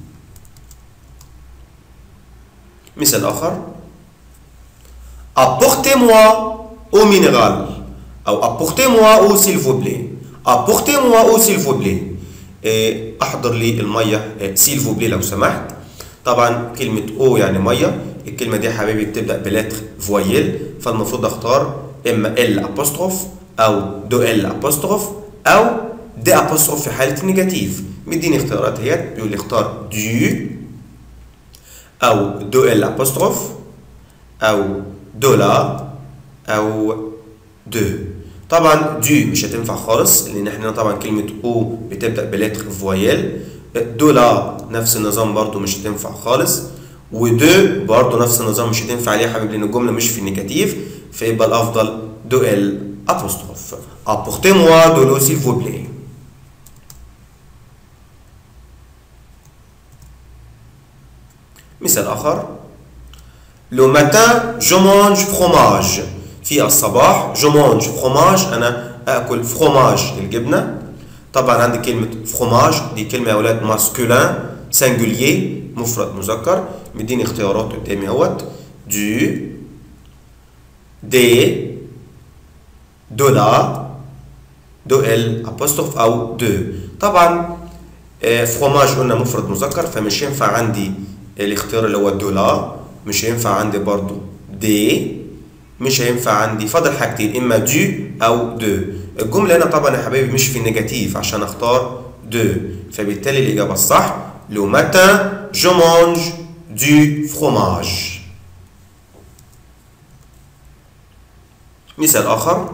مثال آخر apportez-moi eau minérale أو apportez-moi eau s'il vous plaît. apportez-moi eau s'il vous plaît. أحضر لي المية s'il vous plaît لو سمحت. طبعا كلمة او يعني مية، الكلمة دي يا حبايبي بتبدأ بلتر فويل، فالمفروض اختار اما ال ابوستروف او دو ال ابوستروف او دي ابوستروف في حالة النيجاتيف. مديني اختيارات اهيت، بيقول لي اختار دو او دو ال ابوستروف او دولا او دو. طبعا دو مش هتنفع خالص لان احنا طبعا كلمة او بتبدأ بلتر فويل. دولا نفس النظام برضو مش هتنفع خالص، ودو برضو نفس النظام مش هتنفع عليه يا حبيبي لان الجمله مش في النيجاتيف، فيبقى الافضل دو ال ابوستروف. apportez-moi de l'eau s'il vous plaît. مثال اخر لو matin je mange fromage. في الصباح je mange fromage انا اكل فروماج الجبنه. طبعا عندي كلمة فروماج دي كلمة يا أولاد ماسكولين سنجولير مفرد مذكر. مديني اختيارات قدامي اهوت دو دي دو لا دو ال ابوستروف أو دو. طبعا فروماج قلنا مفرد مذكر فمش ينفع عندي الاختيار اللي هو دو لا، مش هينفع عندي برضو دي، مش هينفع عندي. فاضل حاجتين اما دو او دو. الجمله هنا طبعا يا حبايبي مش في النيجاتيف عشان اختار دو، فبالتالي الاجابه الصح لو ماتان جو مانج دو فروماج. مثال اخر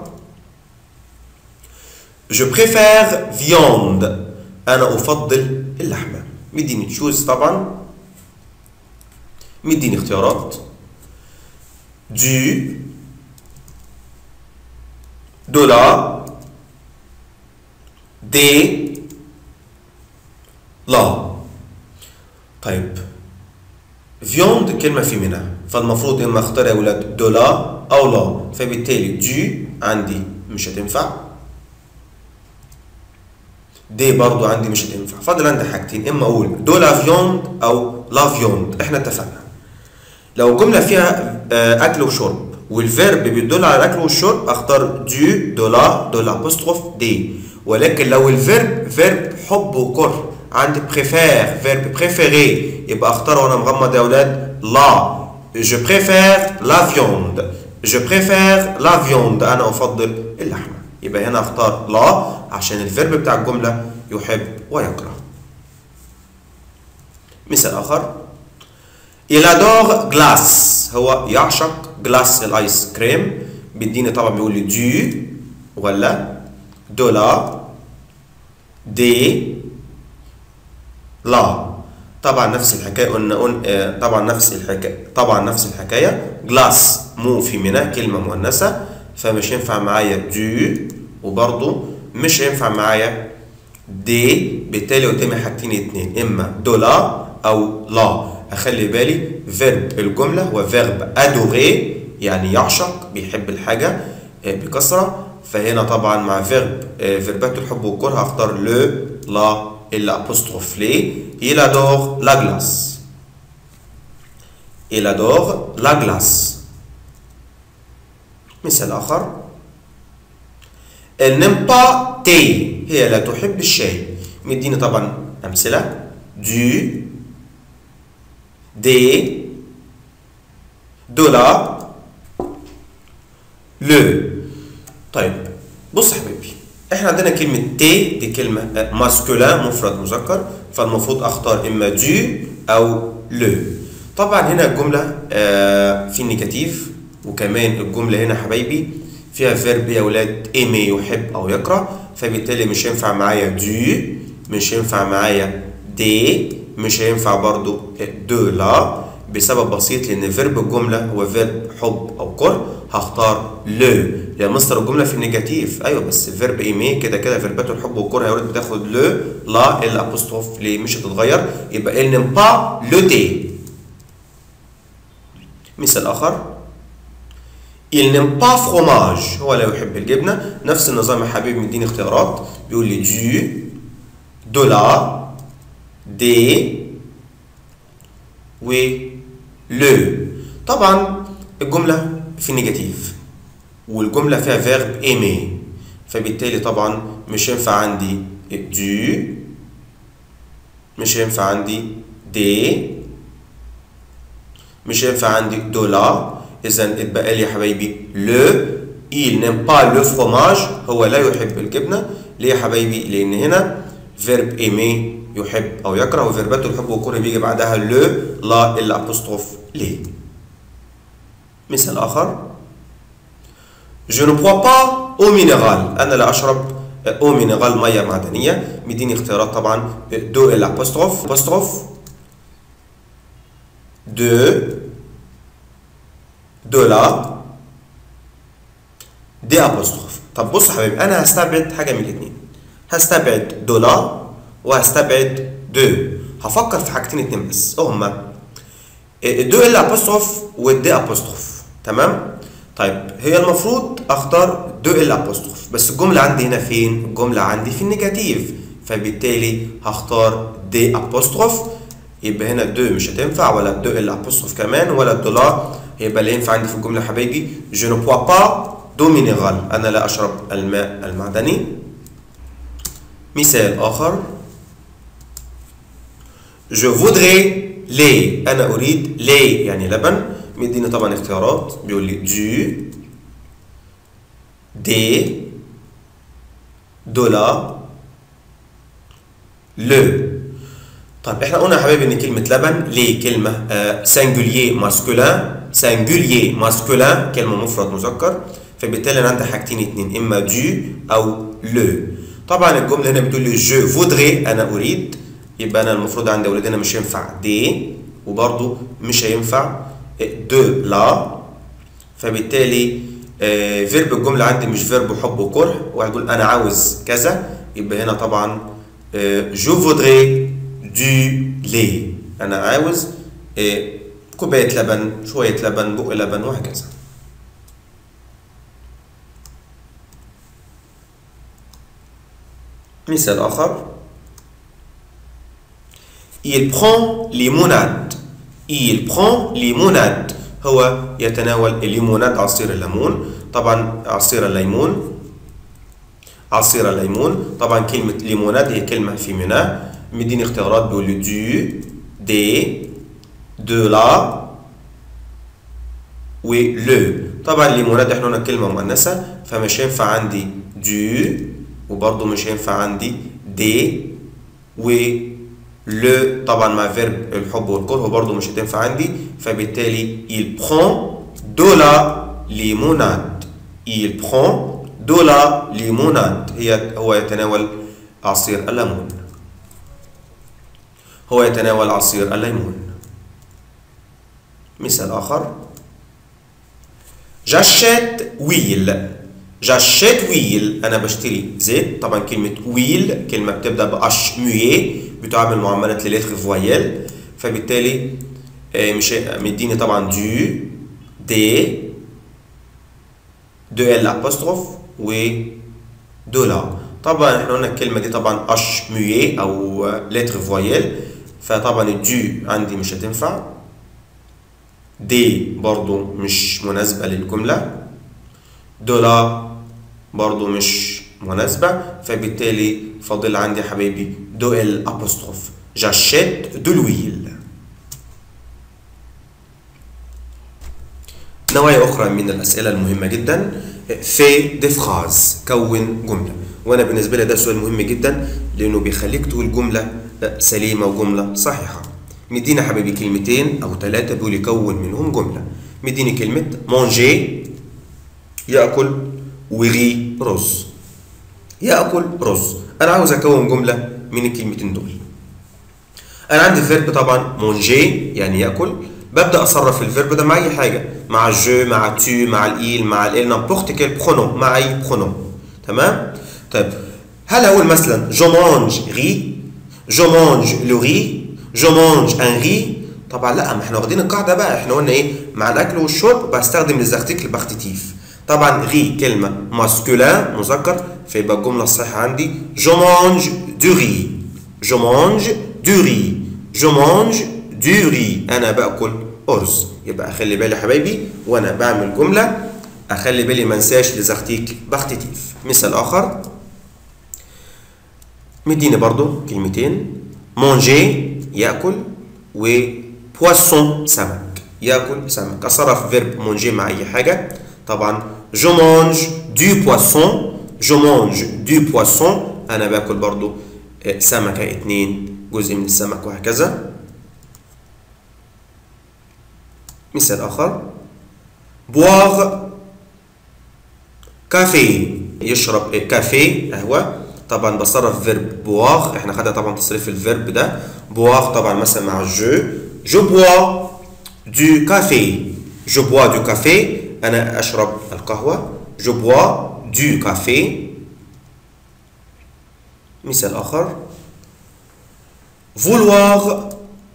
جو بريفير فياند. انا افضل اللحمه. مديني تشوز طبعا، مديني اختيارات دو دولا دي لا. طيب فيوند كلمة فيمينا فالمفروض اما اختار يا اولاد دولا او لا، فبالتالي دو عندي مش هتنفع، دي برضو عندي مش هتنفع. فاضل عندي حاجتين اما اقول دولا فيوند او لا فيوند. احنا اتفقنا لو جملة فيها اكل وشرب والفيرب بيدل على الاكل والشرب اختار دو دولا دولا ابوستروف دي، ولكن لو الفيرب فيرب حب وكره عندي بريفير فيرب بريفيري يبقى اختار وانا مغمض يا اولاد لا. جو بريفير لا فيوند. جو بريفير لا فيوند انا افضل اللحمه. يبقى هنا اختار لا عشان الفيرب بتاع الجمله يحب ويكره. مثال اخر il adore glace. هو يعشق جلاس الايس كريم. بيديني طبعا بيقول لي دو ولا دولا دي لا. طبعا نفس الحكايه قلنا قلنا طبعا نفس الحكايه طبعا نفس الحكايه جلاس مو فيمينا كلمه مؤنثه فمش ينفع معايا دو وبرضه مش هينفع معايا دي، بالتالي قدامي حاجتين اتنين اما دولا او لا. اخلي بالي فيرب الجمله هو فيرب ادوري يعني يعشق بيحب الحاجه بكثره، فهنا طبعا مع فيرب فيربات الحب والكره هختار لو لا الابوستروف لي. il adore la glace. il adore la glace. مثال اخر elle n'aime pas thé. هي لا تحب الشاي. مديني طبعا امثله دو دي دولا لو. طيب بص يا حبيبي احنا عندنا كلمة تي دي كلمة ماسكولين مفرد مذكر فالمفروض اختار اما دو او لو. طبعا هنا الجملة آه في النيجاتيف وكمان الجملة هنا حبايبي فيها فيرب يا ولاد ايمي يحب او يكره، فبالتالي مش هينفع معايا دو، مش هينفع معايا دي، مش هينفع برضو دو لا بسبب بسيط لان فيرب الجمله هو فيرب حب او كره هختار لو. يا مستر الجمله في النيجاتيف، ايوه بس فيرب ايمي كده كده فيربات الحب والكره يا ولد بتاخد لو لا الابوستروف ليه مش هتتغير، يبقى il n'aime pas le thé. مثال اخر il n'aime pas fromage، هو لا يحب الجبنه. نفس النظام يا حبيبي مديني اختيارات بيقول لي دو de la دي و لو. طبعا الجمله في النيجاتيف والجمله فيها فيرب ايمي، فبالتالي طبعا مش هينفع عندي دو، مش هينفع عندي دي، مش هينفع عندي دولا. اذا اتبقى لي يا حبايبي لو. il n'aime pas le fromage، هو لا يحب الجبنه. ليه يا حبايبي؟ لان هنا فيرب ايمي يحب او يكره، وفيربات الحب والكره بيجي بعدها لو لا الابوستروف ليه. مثال اخر je ne bois pas eau minérale، انا لا اشرب eau minérale ميه معدنيه. مديني اختيارات طبعا دو الابوستروف apostrophe دو دولا دي apostrophe. طب بص يا حبيبي انا هستبعد حاجه من الاثنين، هستبعد دولا وهستبعد دو. هفكر في حاجتين اتنين بس هما دو الابوستروف والدي ابوستروف، تمام؟ طيب هي المفروض اختار دو الابوستروف، بس الجمله عندي هنا فين؟ الجمله عندي في النيجاتيف، فبالتالي هختار دي ابوستروف. يبقى هنا دو مش هتنفع ولا دو الابوستروف كمان ولا دولا. يبقى اللي ينفع عندي في الجمله يا حبايبي je ne bois pas d'eau minérale، انا لا اشرب الماء المعدني. مثال اخر je voudrais lait، انا اريد lait يعني لبن. مديني طبعا اختيارات بيقول لي دو دي دولا لو. طيب احنا قلنا يا حبايبي ان كلمه لبن ليه كلمه سانجوليer ماسكولين، سانجوليer ماسكولين كلمه مفرد مذكر، فبالتالي انا عندي حاجتين اتنين اما دو او لو. طبعا الجمله هنا بتقول لي جو فودري انا اريد، يبقى انا المفروض عندي اولاد هنا مش هينفع دي وبرضه مش هينفع دو لا. فبالتالي آه فيرب الجمله عندي مش فيرب حب وكره، وهقول انا عاوز كذا، يبقى هنا طبعا آه جو فودري دو لي، انا عاوز آه كوبايه لبن، شويه لبن، بق لبن، وهكذا. مثال آخر il prend limonade، il prend limonade هو يتناول الليموناد عصير الليمون. طبعا عصير الليمون، عصير الليمون طبعا كلمة ليموناد هي كلمة فيمينا. مديني اختيارات بيقول لي دو دي دو لا و لو. طبعا ليموناد احنا قلنا كلمة مؤنثة فمش هينفع عندي دو وبرضه مش هينفع عندي دي و لو. طبعا مع فيرب الحب والكره برضه مش هتنفع عندي، فبالتالي il prend de la limonade، il prend de la limonade هي هو يتناول عصير الليمون، هو يتناول عصير الليمون. مثال آخر j'achète huile، j'achète huile أنا بشتري زيت. طبعا كلمة huile كلمة بتبدأ بأش مية بتعامل معاملة للتر فويل، فبالتالي مش مديني طبعا دو دي دو ال ابوستروف و دولا. طبعا احنا قلنا الكلمة دي طبعا اش مية او لتر فويل، فطبعا الدو عندي مش هتنفع، دي برضو مش مناسبة للجملة، دولا برضو مش مناسبة، فبالتالي فاضل عندي يا حبايبي دو ال ابوستروف j'achète de l'huile. نوعية أخرى من الأسئلة المهمة جدا في دي فراز، كون جملة. وأنا بالنسبة لي ده سؤال مهم جدا لأنه بيخليك تقول جملة سليمة وجملة صحيحة. مدينا يا حبايبي كلمتين أو ثلاثة بيقول يكون منهم جملة. مديني كلمة مانجي يأكل وغي رز، يأكل رز. أنا عاوز أكون جملة من الكلمتين دول. أنا عندي فيرب طبعا مونجي يعني يأكل، ببدا اصرف الفيرب ده مع اي حاجه، مع جو، مع تو، مع الايل، مع ال نامبورت كيل برونون، مع اي برونون. تمام؟ طيب هل اقول مثلا جو مانج ري، جو مانج لو ري، جو مانج ان ري؟ طبعا لا، ما احنا واخدين القاعده بقى، احنا قلنا ايه؟ مع الاكل والشرب بستخدم ليزارتيكل باختيتيف. طبعا ري كلمه ماسكولين مذكر، فيبقى الجمله الصحيحه عندي جو مانج دو ري، جو مانج دو ري، جو مانج دو ري، انا باكل ارز. يبقى اخلي بالي يا حبايبي وانا بعمل جمله، اخلي بالي ما انساش ليزارتيكل باختيتيف. مثال اخر مديني برضو كلمتين، مانجي ياكل، و بواسون سمك، ياكل سمك. اصرف فيرب مانجي مع اي حاجه. طبعا جو مانج دو بواسون، جو مانج دو بواسون، انا باكل برضو سمكه اتنين، جزء من السمك، وهكذا. مثال اخر بواغ كافي، يشرب كافي قهوه. طبعا بصرف فيرب بواغ، احنا خدنا طبعا تصريف الفيرب ده. بواغ طبعا مثلا مع جو، جو بوا دو كافي، جو بوا دو كافي، انا اشرب القهوه، جو بوا دو كافي. مثال اخر فولواغ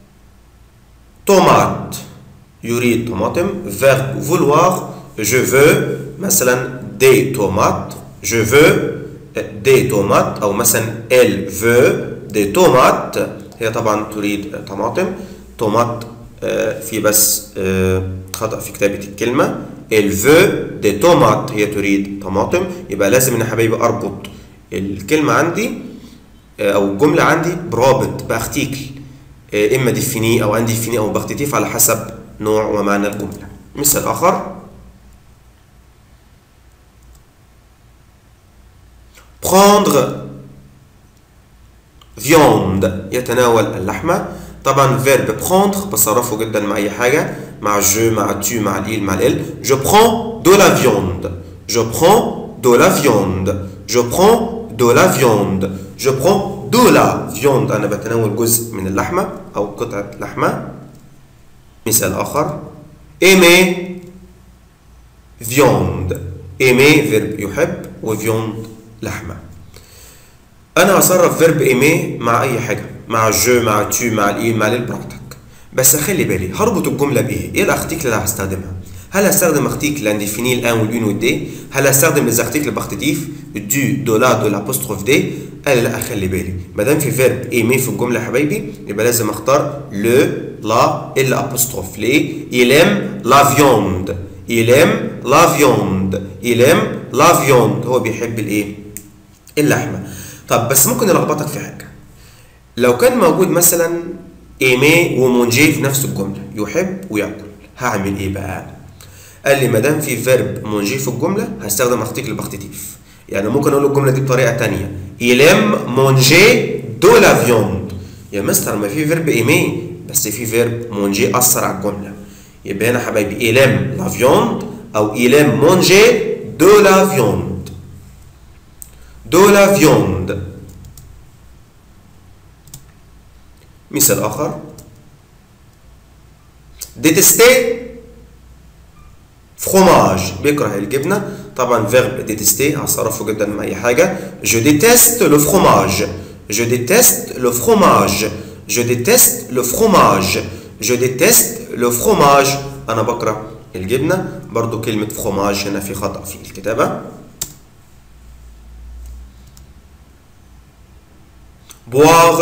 تومات، يريد طماطم. فيرب فولواغ جو فو مثلا دي تومات، جو فو دي تومات، او مثلا elle veut des tomates، هي طبعا تريد طماطم. تومات آه في بس آه خطأ في كتابة الكلمة، elle veut des tomates هي تريد طماطم. يبقى لازم ان يا حبايبي اربط الكلمة عندي آه او الجملة عندي برابط بارتيكل آه اما ديفيني او انديفيني او باختيتيف على حسب نوع ومعنى الجملة. مثال اخر prendre viande، يتناول اللحمة. طبعا فيرب prendre بصرفه جدا مع أي حاجة، مع جو، مع تو، مع الإل، مع ال. je prends de la viande، je prends de la viande، je prends de la viande، je prends de la viande، أنا بتناول جزء من اللحمة أو قطعة لحمة. مثال آخر aimer viande، aimer فيرب يحب، وفيوند لحمة. أنا هصرف فيرب إيمي مع أي حاجة، مع جو، مع تو، مع الإي، مع الإل، براحتك. بس أخلي بالي هربط الجملة بإيه؟ إيه الأختيك اللي هستخدمها؟ هل هستخدم أختيك لانديفيني الآن والأون والدي؟ هل هستخدم ليزارتيكل باختيتيف دو، دو، لا، دو، لابوستروف دي؟ قال لا، أخلي بالي ما دام في فيرب إيمي في الجملة يا حبايبي يبقى لازم أختار لو، لا، إلا أبوستروف. ليه؟ il aime la viande، il aime la viande، il aime la viande، هو بيحب الإيه؟ اللحمة. طب بس ممكن يلخبطك في حاجة، لو كان موجود مثلا ايمي ومونجي في نفس الجملة، يحب ويأكل، هعمل ايه بقى؟ قال لي ما دام في فيرب مونجي في الجملة هستخدم ارتيكل باختيتيف. يعني ممكن اقول الجملة دي بطريقة تانية، يلم مونجي دو لا فيوند. يا مستر ما في فيرب ايمي بس في فيرب مونجي أثر على الجملة، يبقى هنا حبايبي يلم لا فيوند أو يلم مونجي دو لا فيوند، de la viande. مثال آخر détester fromage، بيكره الجبنة. طبعا فيرب détester هصرفه جدا مع أي حاجة، je déteste le fromage، je déteste le fromage، je déteste le fromage، je déteste le fromage، أنا بكره الجبنة. برضو كلمة fromage هنا في خطأ في الكتابة. boire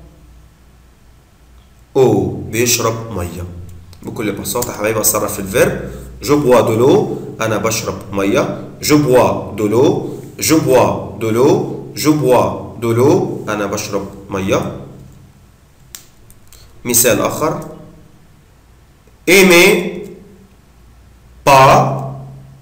eau، بيشرب ميه. بكل بساطه حبايبي اصرف الفيرب جو بوا دو لو، انا بشرب ميه، جو بوا دو لو، جو بوا دو لو، جو بوا دو لو، انا بشرب ميه. مثال اخر aimer pas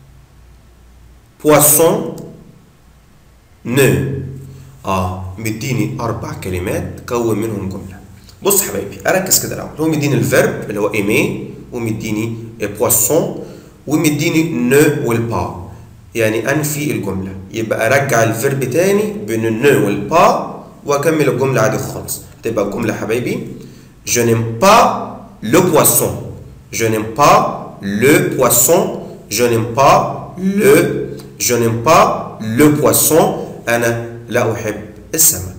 poisson ne. اه مديني اربع كلمات كون منهم جمله. بص حبايبي اركز كده الاول، هو مديني الفيرب اللي هو ايمي، ومديني بواسون، ومديني نو والبا، يعني انفي الجمله. يبقى ارجع الفيرب تاني بين النو والبا واكمل الجمله عادي خالص. تبقى الجمله حبايبي je n'aime pas le poisson، je n'aime pas le poisson je n'aime pas le je n'aime pas le poisson أنا لا أحب السمك.